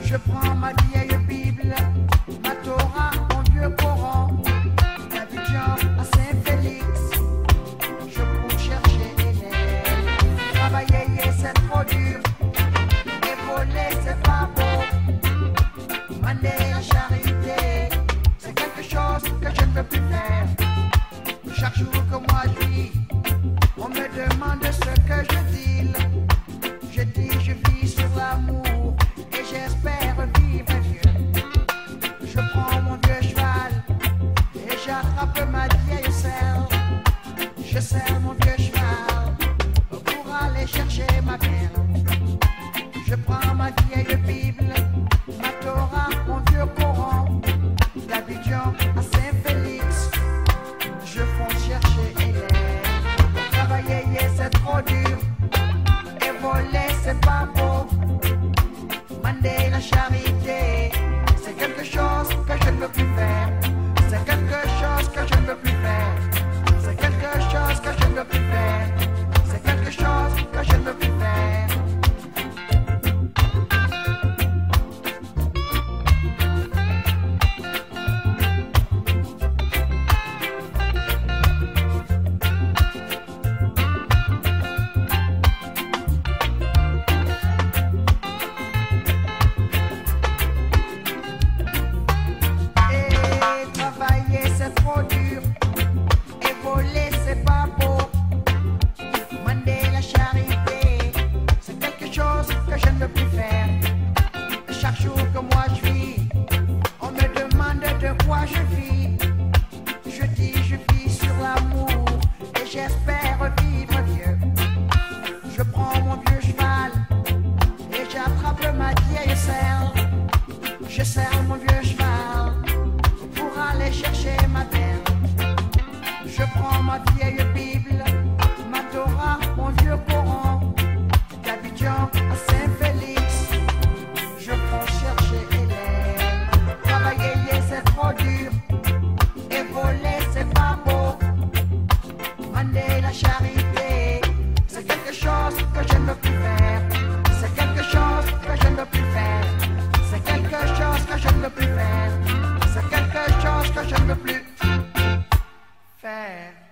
Je prends ma vieille Bible, ma Torah, mon vieux Coran, d'Abidjan à Saint-Félix. Je cours chercher Hélène. Travailler c'est trop dur, et voler c'est pas beau. Mander la charité, c'est quelque chose que je ne peux plus faire. Chaque jour que moi je vis, on me demande ce que je dis. Je dis je vis sur l'amour et j'espère vivre vieux. Je prends mon vieux cheval et j'attrape ma vieille selle. Je serre mon vieux cheval pour aller chercher ma mère. Je prends ma vieille Bible, ma Torah, mon vieux Coran, d'Abidjan à Saint-Félix. Je fonce chercher Hélène. Travailler c'est trop dur et voler c'est pas beau. Mander la charité, c'est quelque chose que je ne peux plus faire. C'est quelque chose que je ne peux plus faire. C'est quelque chose que je ne peux plus faire. C'est quelque chose que je ne peux plus faire. C'est trop dur et voler c'est pas beau. Mander la charité, c'est quelque chose que je ne peux plus faire. Chaque jour que moi je vis, on me demande de quoi je vis. Je dis je vis sur l'amour et j'espère vivre vieux. Je prends mon vieux cheval et j'attrape ma vieille selle. Je serre mon vieux cheval pour aller chercher ma terre. Je prends ma vieille Bible, ma Torah, mon vieux Coran, d'Abidjan à Saint-Félix. Je fonce chercher Hélène. Travailler c'est trop dur et voler c'est pas beau. Mander la charité, c'est quelque chose que je ne peux plus faire. C'est quelque chose que je ne peux plus faire. C'est quelque chose que je ne peux plus faire. C'est quelque chose que je ne peux plus faire.